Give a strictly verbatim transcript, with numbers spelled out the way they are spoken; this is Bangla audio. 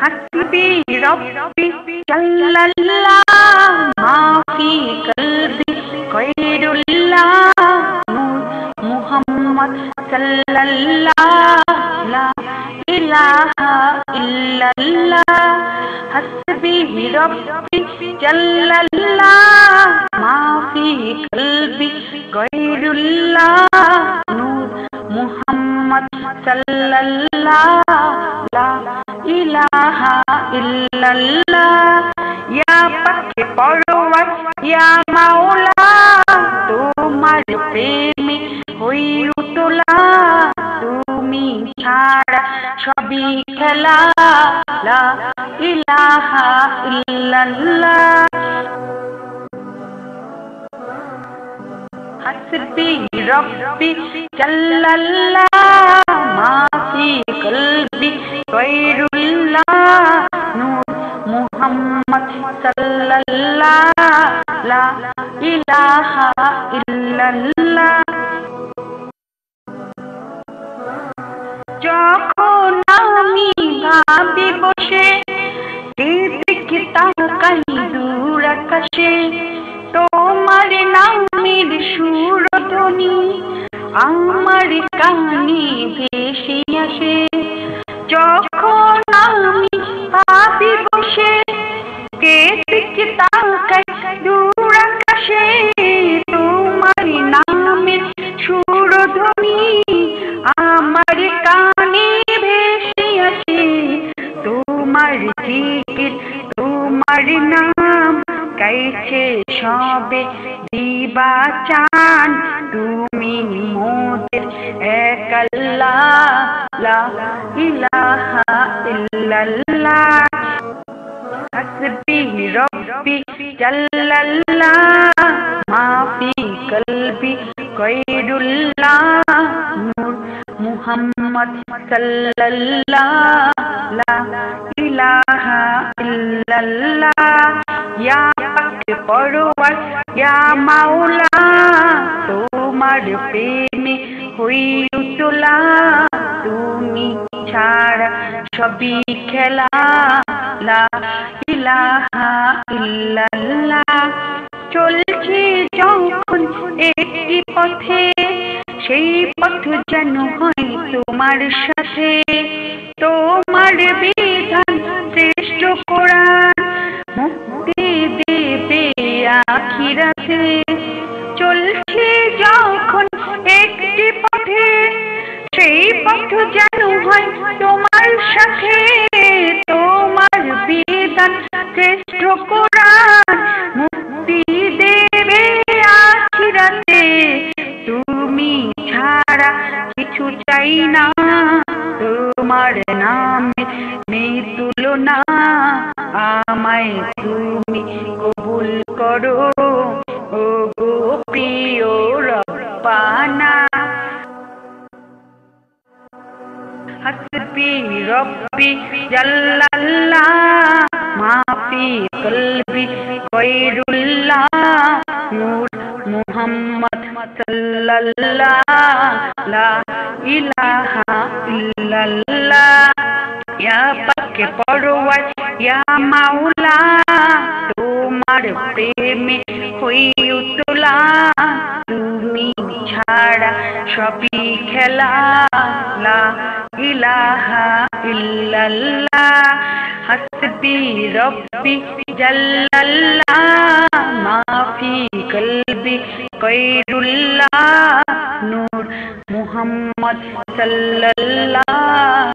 हस्बी रब्बी जल्लल्लाह माफी कल्बी गैरुल्लाह मुहम्मद सल्लल्लाह ला इलाहा इल्लल्लाह हस्बी रब्बी जल्लल्लाह माफी कल्बी गैरुल्लाह मुहम्मद सल्लल्लाह ला इलाहा इल्लल्लाह या पक्के परवार या माওলা তোমার প্রেমে হই উতলা তুমি ছাড়া সবই খেলা লা ইলাহা ইল্লাল্লাহ हस्बी रब्बी जल्लल्लाह माफी कल्बी गैरुल्लाह नूर मुहम्मद सल्लल्लाह ला इलाहा इल्लल्लाह যখন আমি ভাবি বসে দিকে তাকাই দূর আকাশে তোমার নামের সুরধ্বনি আমার কানে ভেসে আসে যখন আমি ভাবি বসে দিকে তাকাই দূর আকাশে তোমার নামের সুরধ্বনি আমার কানে ভেসে আসে তোমার জিকির তোমার নাম গাইছে সবে দিবা চান তুমি মোদের এক আল্লাহ লা ইলাহা ইল্লাল্লাহ हस्बी रब्बी जल्लल्लाह माफी कल्बी गैरुल्लाह नूर मुहम्मद सल्लल्लाह ला इलाहा इल्लल्लाह या पक्के परवार या माওলা তোমার প্রেমে হই উতলা তুমি ছাড়া সবই খেলা লা ইলাহা ইল্লাল্লাহ চলছি যখন একটি পথে সেই পথ যেন হয় তোমার সাথে তোমার বিধান শ্রেষ্ঠ কোরআন মুক্তি দেবে আখিরাতে চলছি যখন একটি পথে সেই পথ যেন হয় তোমার সাথে তোমার বিধান শ্রেষ্ঠ কোরআন মুক্তি দেবে আখিরাতে তুমি ছাড়া কিছু চাই না তোমার নামে নেই তুলনা আমায় তুমি কবুল করো ও গো প্রিয় রব্বানা हस्बी रब्बी जल्लल्लाह माफी कल्बी गैरुल्लाह नूर मुहम्मद सल्लल्लाह ला इलाहा इल्लल्लाह या पक्के परवार या माওলা তোমার প্রেমে হই উতলা তুমি ছাড়া সবই খেলা লা ইলাহা ইল্লাল্লাহ हस्बी रब्बी जल्लल्लाह माफी कल्बी गैरुल्लाह नूर मुहम्मद सल्लल्लाह